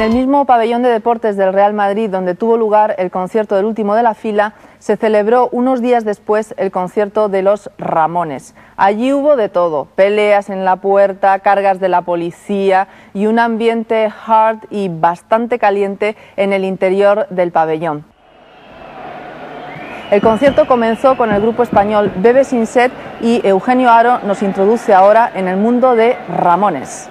el mismo pabellón de deportes del Real Madrid, donde tuvo lugar el concierto del último de la fila, se celebró unos días después el concierto de los Ramones. Allí hubo de todo: peleas en la puerta, cargas de la policía y un ambiente hard y bastante caliente en el interior del pabellón. El concierto comenzó con el grupo español Bebe Sin Set y Eugenio Aro nos introduce ahora en el mundo de Ramones.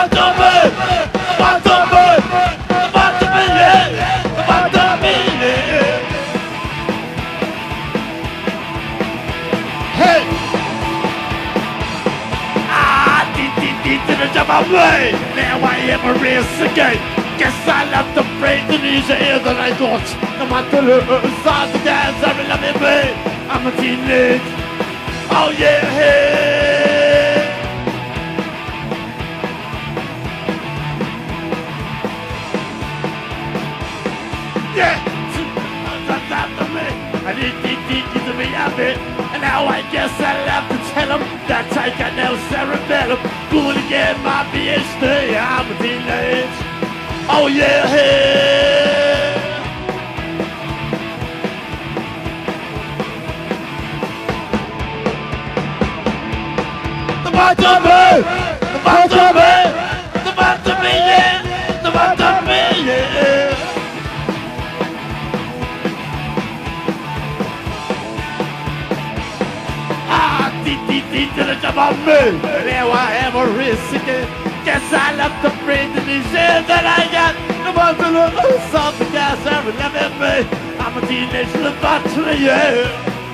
Now I am a race again. Guess I left the brain to these ears that I got. No matter the size of dance, I love it, babe. I'm a teenage. Oh yeah, hey. Yeah, that's after me. I need to be happy. And now I guess I'll have to tell them that I got no cerebellum. Going to get my PhD, I'm a teenage. Oh yeah, hey. The bottom me, yeah. The bottom me, yeah. To the top of me. Now I am a risk again. Guess I left the brain to these years that I got. The ones that look something gas ever left me. I'm a teenage lobotomy, yeah.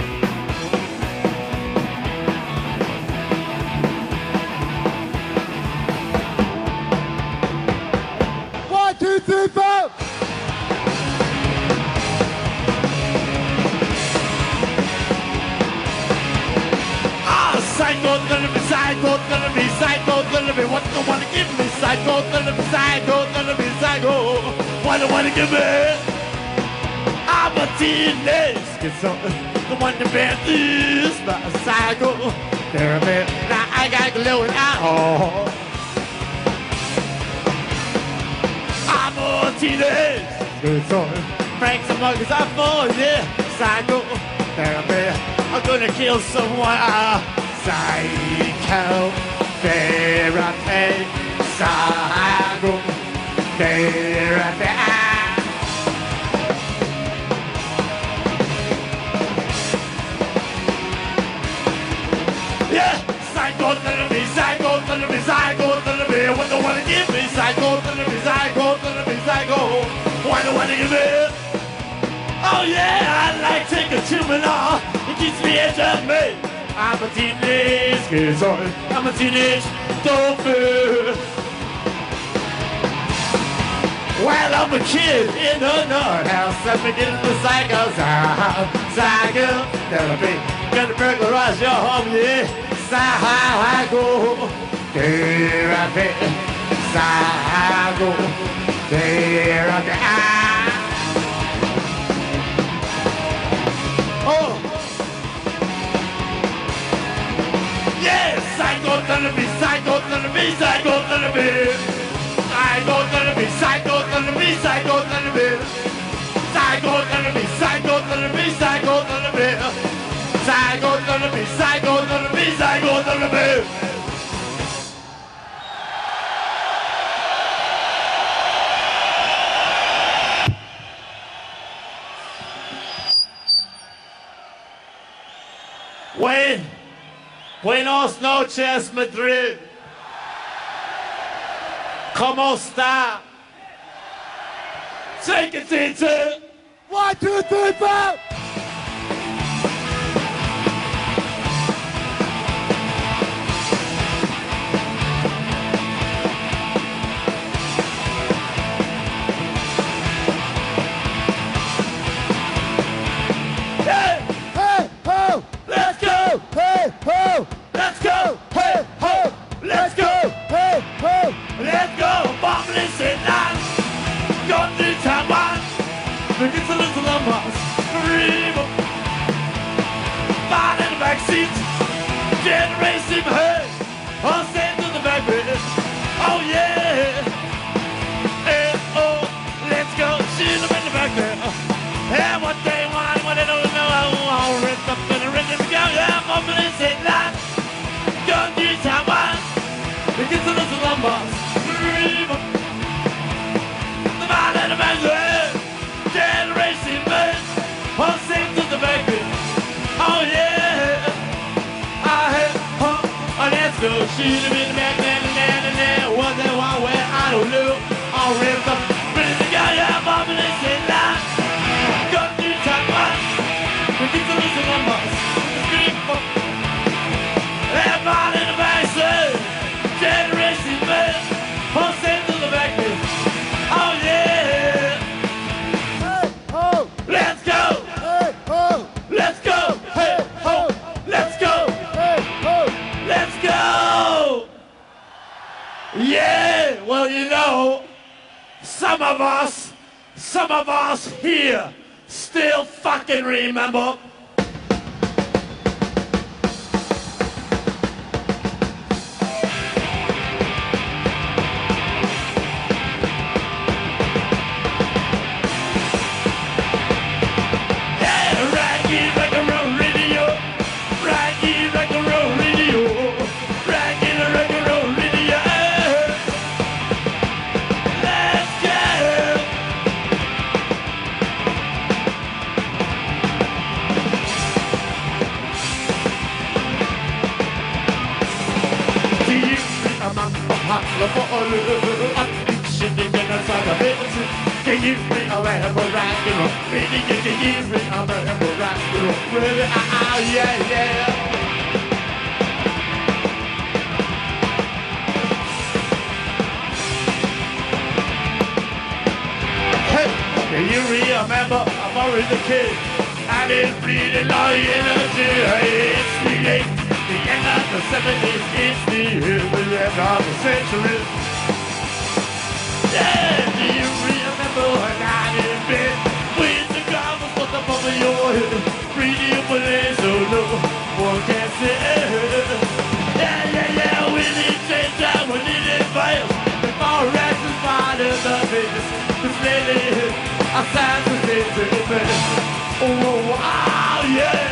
One, two, three, four. Psychotherapy, what do you wanna give me? Psychotherapy, what do you wanna give me? I'm a teenage schizo, the one that bear this, my psychotherapy. Now I got glowing out. I'm a teenage schizo, Frank some muggers I fall, yeah. Psychotherapy, I'm gonna kill someone. Psychotherapy, psychotherapy. Yeah, psychotherapy, what do you wanna give me? Psychotherapy, what do you wanna give me? Oh yeah, I like taking Tylenol, it keeps me edge of me. I'm a teenage schizoid. I'm a teenage dolphin. Well, I'm a kid in a nut house. I'm beginning the psychotherapy. Gonna burglarize your home, yeah. Psychotherapy. Psychotherapy. Oh. Psychotherapy, psychotherapy, psychotherapy. Psychotherapy, psychotherapy, psychotherapy. Psychotherapy, psychotherapy, psychotherapy. Psychotherapy, psychotherapy, psychotherapy. Buenos noches, Madrid. ¿Cómo está? Take it, teacher. 1, 2, 3, 4. It's a little lumber's river. Fine in the back seat. Generation hey. On stand to the back bed. Oh yeah. Hey, oh, let's go. Shoot them in the back there. And what they want, what they don't know. I'll rip up and rip them down. Yeah, I'm up in this headline. Gun to Taiwan. It's a little lumber's river. The man in the back there. Generation man, I'll sing to the baby. Oh yeah, I had, let's go shoot him in the back, what they want. Yeah, well, you know, some of us here still fucking remember. Yeah, Raggy Rock and Roll Radio, Raggy Rock and Roll Radio, Raggy Rock and Roll Radio. Let's go. Do you remember how the can you remember rock and roll? Really, can you remember rock and roll? Really, yeah, yeah. Hey, can you remember I'm already the kid? I've been bleeding low energy. It's the end of the 70s. It's the end of the century. Yeah, do you remember when I did bed? When the ground was put up over your head, breathing for this, so no one can say. Yeah, yeah, yeah, we need change time, we need advice. Before rest is part of the business, cause lately, our signs are saying, oh, wow, yeah.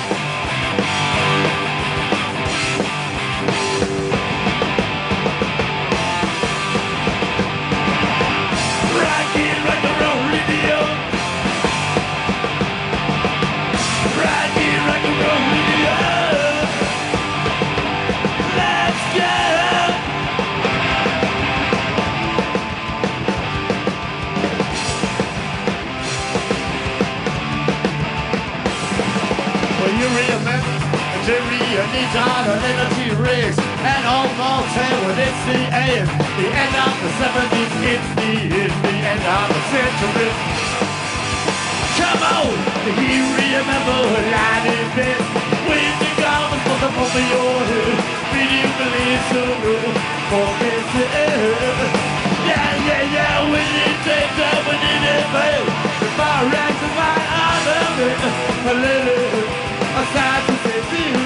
Needs on an energy race and almost say when it's the end of the 70s, it's the end of the century. Come on, do you remember when I did bed? When the garments put up over your head, did you believe so? Forget it. Yeah, yeah, yeah, when it takes up, when it fails, the fire racks and my arm of it, a little aside to say to you.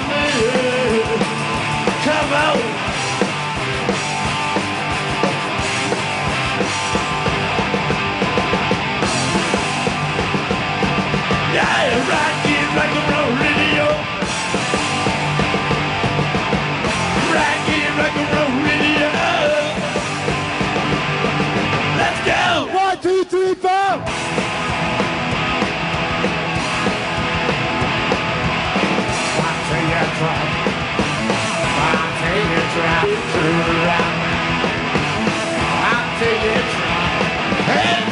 Come on. Yeah, Rocky Rock and Roll Radio. Rocky Rock and Roll Radio. Let's go. 1, 2, 3, 4. I'll take it. Hey!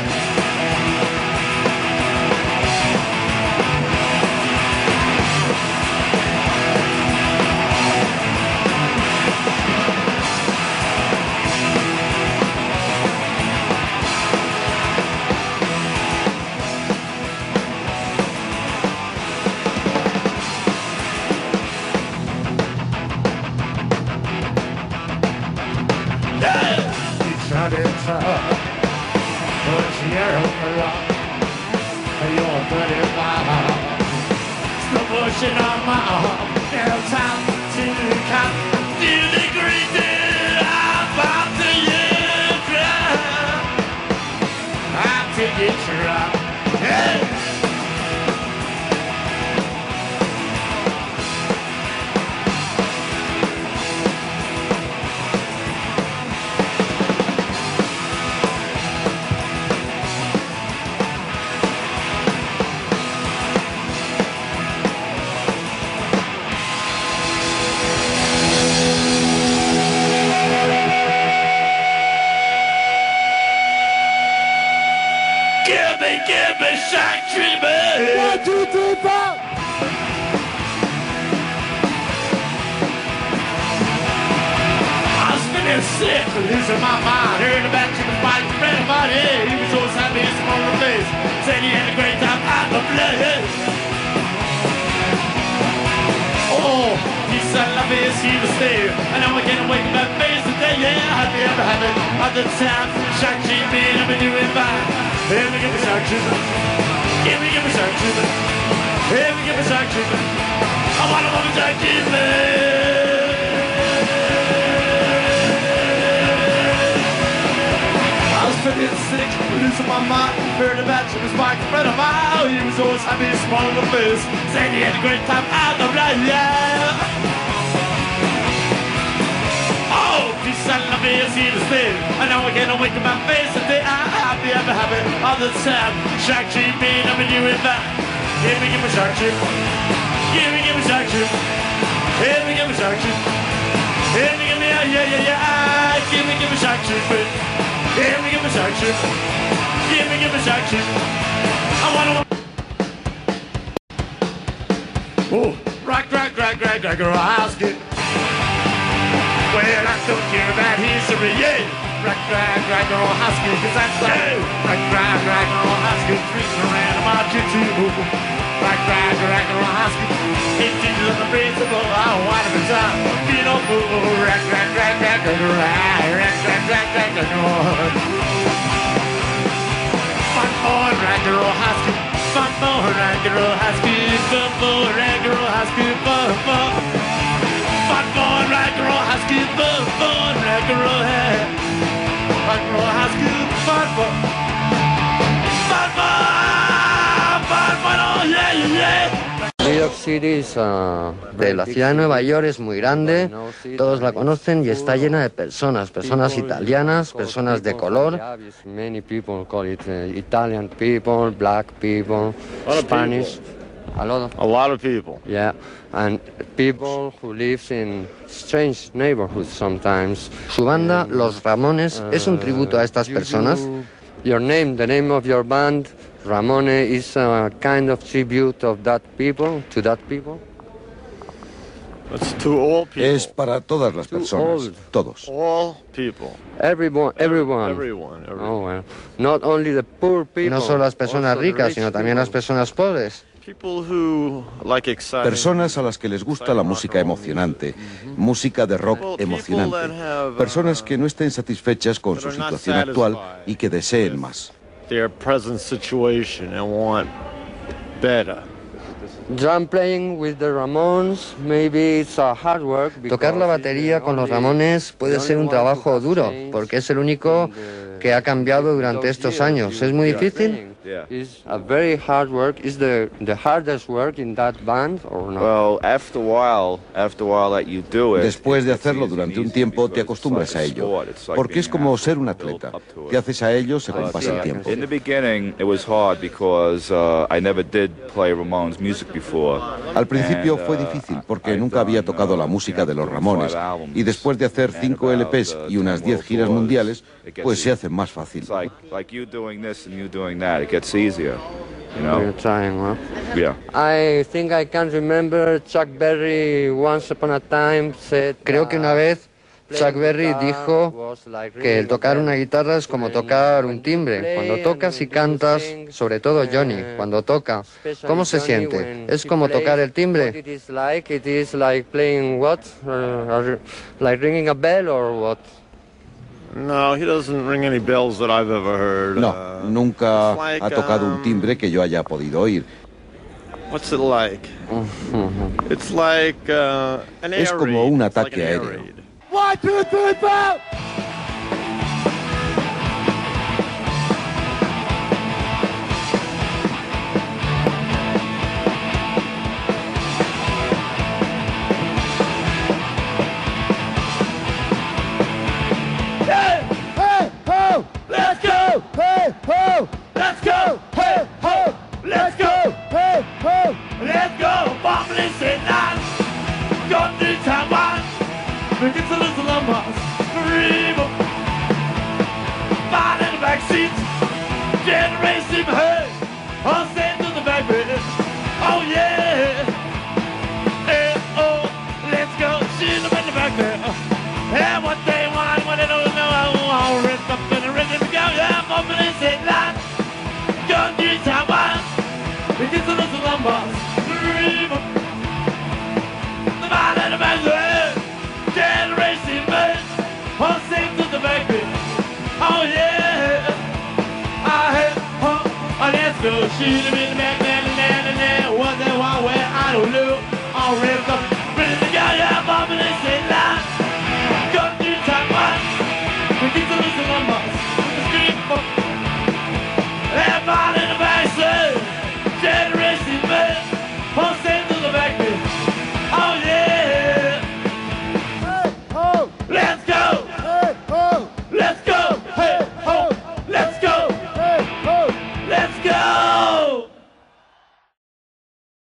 Pushing on my arm, no time to come to the green I'm about to I'll take it drop. Hey! Give me shock treatment. 1, 2, 3, 4. I'm spinning sick, losing my mind. Heard about you was fighting for anybody. He was always happy as a on the face. Said he had a great time out the blood. Oh, he said love is here to stay. I know I can't wait for that face today. Yeah, I did. habit of the town. Shark treatment, I've been doing fine. Let me give me shark treatment. Give me shark treatment. Let me give me shark treatment. I wanna love a shark treatment. I was feeling sick, losing my mind. Heard about you was my friend of mine. He was always happy, small on the face. Said he had a great time out of life, yeah. Oh, peace and love is here to stay. I know I can't wake up my face today. I'm happy, all the time. Shark treat me, I've been doing that. Give me shark treat. Give me shark treat. Give me shark treat. Give me, yeah. Give me shark treat. Give me shark treat. Give me shark treat. I wanna. Oh, rock, Roskin. Well, I don't care about history, yeah. Rock, Roskin, cause that's the rock, Roskin. Treating around my kitchen. Rock, Roskin. It teaches us the principle. I want to be time. Feel no fool. Rock, Fun boy, Roskin. Fun boy, Roskin. Fun boy, Roskin. Fun boy. Fun boy, Husky, fun boy, Husky, fun boy, oh yeah. New York City es la ciudad de Nueva York es muy grande, todos la conocen y está llena de personas italianas, personas de color. Many people call it Italian people, black people, Spanish. A lot of people. Yeah, and people who live in strange neighborhoods sometimes. Su banda, Los Ramones, es un tributo a estas personas. Your name, the name of your band, Ramone, is a kind of tribute of that people, to that people. It's to all people. Es para todas las personas, todos. All people. Everyone. Oh, well. Not only the poor people. No solo las personas ricas, sino también las personas pobres. Personas a las que les gusta la música emocionante, música de rock emocionante. Personas que no estén satisfechas con su situación actual y que deseen más. Drum playing with the Ramones, maybe it's a hard work. Tocar la batería con los Ramones puede ser un trabajo duro, porque es el único que ha cambiado durante estos años. ¿Es muy difícil? Is a very hard work. Is the hardest work in that band or not? Well, after a while that you do it. Después de hacerlo durante un tiempo te acostumbras a ello, porque es como ser un atleta. Te haces a ello según pasa el tiempo. In the beginning, it was hard because I never did play Ramones music before. Al principio fue difícil porque nunca había tocado la música de los Ramones y después de hacer 5 LPs y unas 10 giras mundiales, pues se hace más fácil. Like you doing this and you doing that, it gets easier. You know? You're trying, huh? Yeah. I think I can remember Chuck Berry once upon a time said. Creo que una vez Chuck Berry dijo que el tocar una guitarra es como tocar un timbre. Cuando tocas y cantas, sobre todo Johnny, cuando toca, ¿cómo se siente? ¿Es como tocar el timbre? It is like playing what? Like ringing a bell or what? No, he doesn't ring any bells that I've ever heard. No, nunca ha tocado un timbre que yo haya podido oír. What's it like? It's like an air Es como un ataque aéreo. 1, 2, 3, 4. It's a little lumber's river. Find in the back seats, generation hurt. I'll stand to the back bed. Oh yeah. Hey, oh, let's go. See them in the back there. And what they want, what they don't know, I'll rip up and ready to go. Yeah, I'm up in this headline. Gun to Taiwan. It's a little lumber's river. Find in the back there. Generation man, I'll sing to the back bed. go shoot him in the back, and was that one where I don't know. All revved up, ready to go, yeah, bombing and say lies. Got to top one, we need to listen on us.